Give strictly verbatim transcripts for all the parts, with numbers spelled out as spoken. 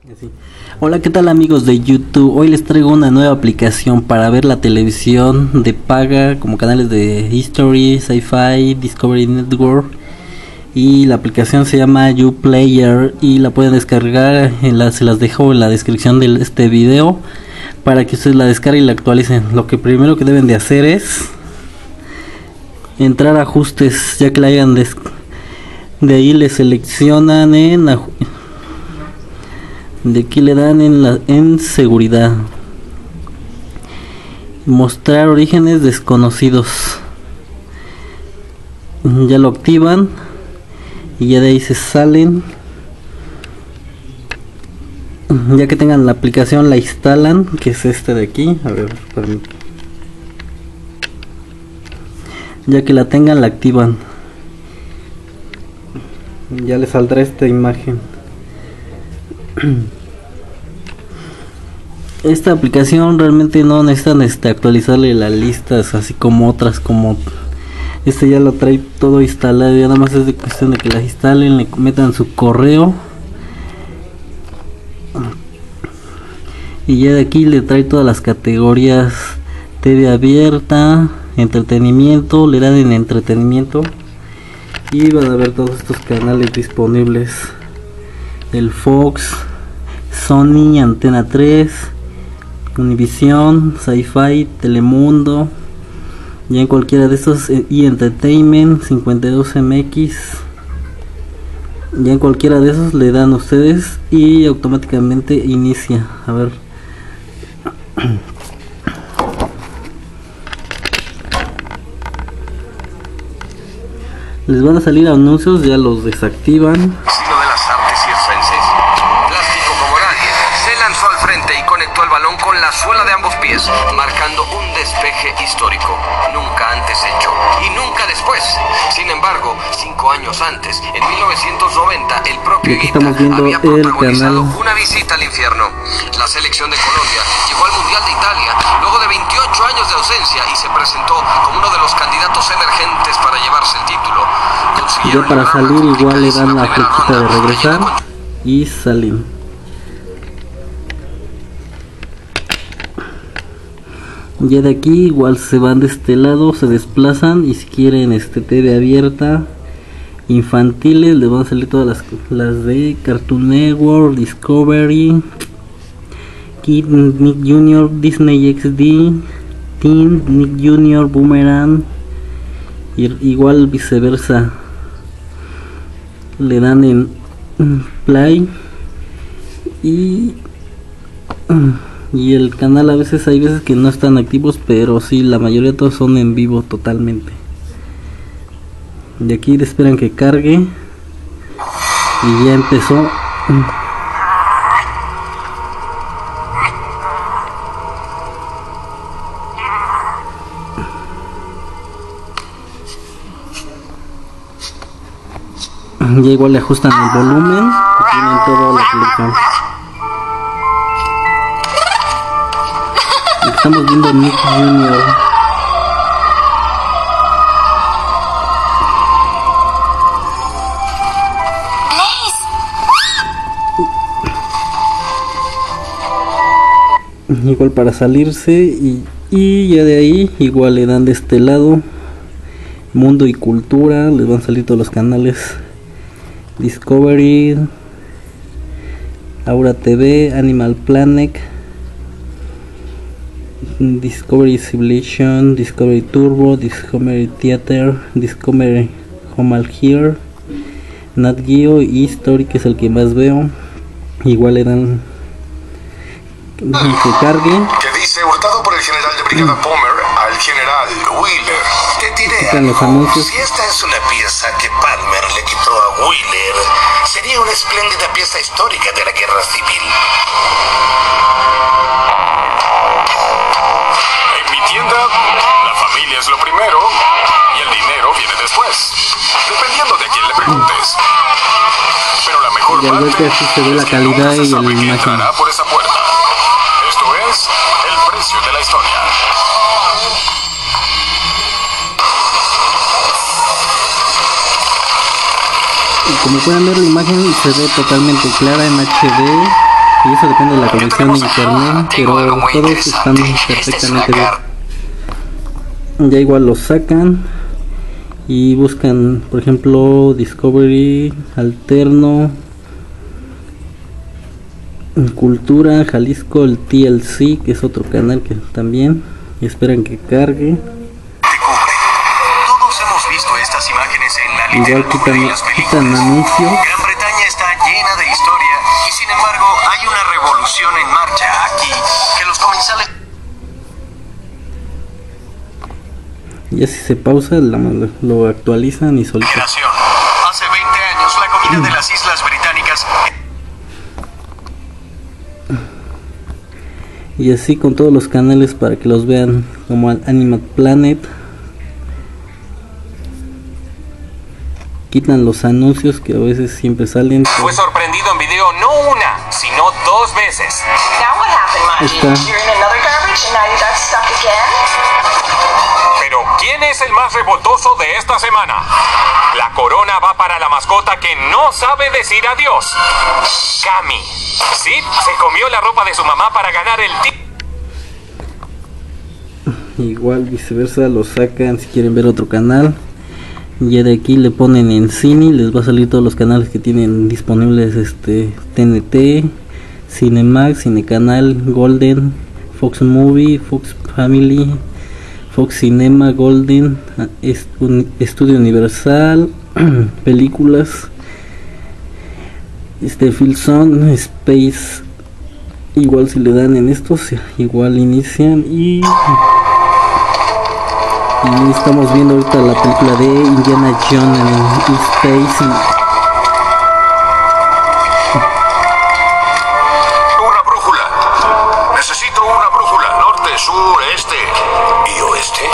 Así. Hola, ¿qué tal amigos de YouTube? Hoy les traigo una nueva aplicación para ver la televisión de paga, como canales de History, Sci-Fi, Discovery Network. Y la aplicación se llama Uplayer y la pueden descargar, en la, se las dejo en la descripción de este video para que ustedes la descarguen y la actualicen. Lo que primero que deben de hacer es entrar a ajustes, ya que la hayan des de ahí le seleccionan en de aquí le dan en la en seguridad, mostrar orígenes desconocidos, ya lo activan y ya de ahí se salen. Ya que tengan la aplicación la instalan, que es este de aquí, a ver, permítanme. Ya que la tengan la activan, ya les saldrá esta imagen. Esta aplicación realmente no necesitan este, actualizarle las listas, así como otras, como este ya lo trae todo instalado. Ya nada más es de cuestión de que las instalen, le metan su correo y ya de aquí le trae todas las categorías: T V abierta, entretenimiento, le dan en entretenimiento y van a ver todos estos canales disponibles: el Fox, Sony, Antena tres, Univision, Sci-Fi, Telemundo. Ya en cualquiera de estos, y Entertainment, cincuenta y dos M X, ya en cualquiera de esos le dan ustedes y automáticamente inicia. A ver, les van a salir anuncios, ya los desactivan. Conectó el balón con la suela de ambos pies, marcando un despeje histórico, nunca antes hecho y nunca después. Sin embargo, cinco años antes, en mil novecientos noventa, el propio Higuita había protagonizado una visita al infierno. La selección de Colombia llegó al Mundial de Italia luego de veintiocho años de ausencia y se presentó como uno de los candidatos emergentes para llevarse el título. Ya para salir igual le dan la flechita de regresar y salen. Ya de aquí igual se van de este lado, se desplazan y si quieren este T V abierta, infantiles, les van a salir todas las, las de Cartoon Network, Discovery, Kid, Nick Junior, Disney X D, Teen, Nick Junior, Boomerang, y igual viceversa. Le dan en Play y y el canal a veces hay veces que no están activos, pero sí, la mayoría de todos son en vivo totalmente. De aquí esperan que cargue y ya empezó. Ya igual le ajustan el volumen y tienen toda la selección. Estamos viendo Nick Junior igual para salirse y, y ya de ahí igual le dan de este lado Mundo y Cultura, les van a salir todos los canales: Discovery, Aura T V, Animal Planet, Discovery Civilization, Discovery Turbo, Discovery Theater, Discovery Home Al Here, Nat Geo y History, que es el que más veo. Igual le dan que cargue. Que dice: hurtado por el general de brigada Palmer al general Wheeler. Te diré los anuncios. Si esta es una pieza que Palmer le quitó a Wheeler, sería una espléndida pieza histórica de la guerra civil. La familia es lo primero y el dinero viene después, dependiendo de a quién le preguntes. Pero la mejor y al ver que así se ve la calidad y la imagen. Por esa puerta. Esto es el precio de la historia. Y como pueden ver, la imagen se ve totalmente clara en H D y eso depende de la conexión de internet, pero todos están perfectamente bien. Ya igual los sacan y buscan, por ejemplo, Discovery, Alterno, Cultura, Jalisco, el T L C, que es otro canal que también, y esperan que cargue. Todos hemos visto estas imágenes en la Igual quitan, quitan anuncio. Gran Bretaña está llena de historia y sin embargo hay una revolución en marcha aquí que los comensales... Ya si se pausa, la, lo actualizan y solito. Hace veinte años la comida de las Islas Británicas... Y así con todos los canales para que los vean, como Animal Planet. Quitan los anuncios que a veces siempre salen. Fue sorprendido en video no una, sino dos veces. Está. Pero ¿quién es el más revoltoso de esta semana? La corona va para la mascota que no sabe decir adiós. Cami. Sid se comió la ropa de su mamá para ganar el título. Igual viceversa, lo sacan si quieren ver otro canal. Ya de aquí le ponen en cine, les va a salir todos los canales que tienen disponibles, este T N T, Cinemax, Cinecanal, Golden, Fox Movie, Fox Family, Fox Cinema, Golden, Estudio Universal, películas, este Filson, Space. Igual si le dan en estos, igual inician y... Y estamos viendo ahorita la película de Indiana Jones en Space. Una brújula. Necesito una brújula. Norte, sur, este y oeste.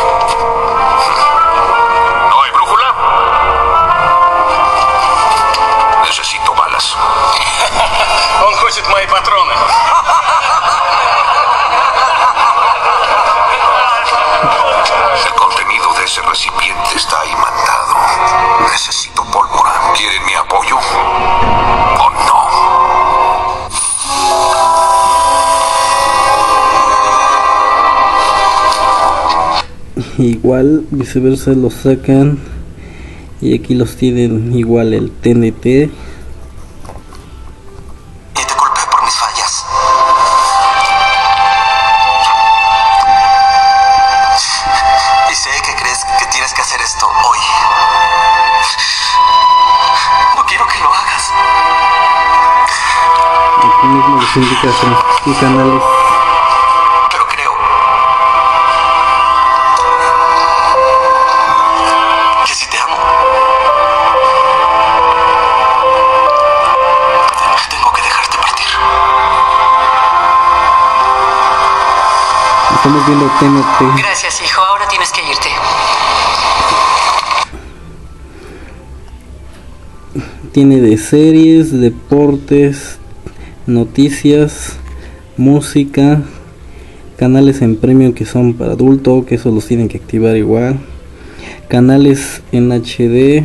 ¿No hay brújula? Necesito balas. Concosit my patrone. El contenido de ese recipiente está imantado. Necesito pólvora. ¿Quieren mi apoyo? ¿O no? Igual viceversa los sacan. Y aquí los tienen igual el T N T. Mismo les indica sus canales. Pero creo que si te amo, tengo que dejarte partir. Estamos viendo T N T. Gracias, hijo. Ahora tienes que irte. Tiene de series, deportes, noticias, música, canales en premium que son para adulto, que eso los tienen que activar igual, canales en H D,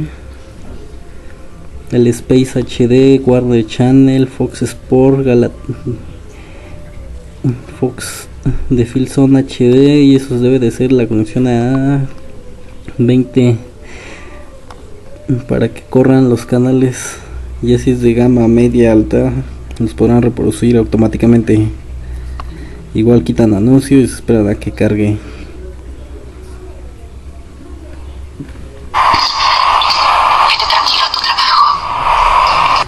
el Space H D, Warner Channel, Fox Sport, Galat Fox de Filson H D, y eso debe de ser la conexión a veinte para que corran los canales. Y así es de gama media alta, los podrán reproducir automáticamente. Igual quitan anuncios y se esperan a que cargue. Vete tranquilo a tu trabajo.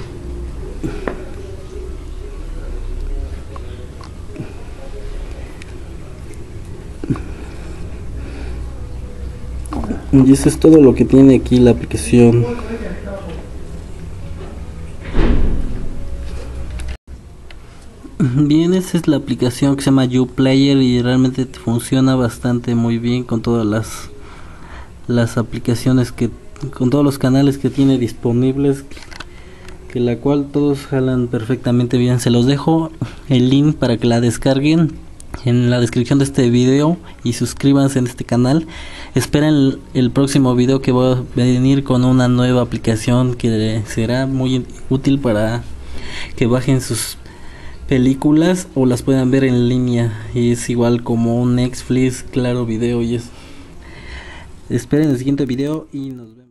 Y eso es todo lo que tiene aquí la aplicación. Bien, esa es la aplicación que se llama YouPlayer y realmente funciona bastante muy bien con todas las las aplicaciones que con todos los canales que tiene disponibles, que la cual todos jalan perfectamente bien. Se los dejo el link para que la descarguen en la descripción de este video y suscríbanse en este canal. Esperen el, el próximo video, que voy a venir con una nueva aplicación que será muy útil para que bajen sus películas o las puedan ver en línea. Y es igual como un Netflix, Claro Video y eso. Esperen el siguiente video y nos vemos.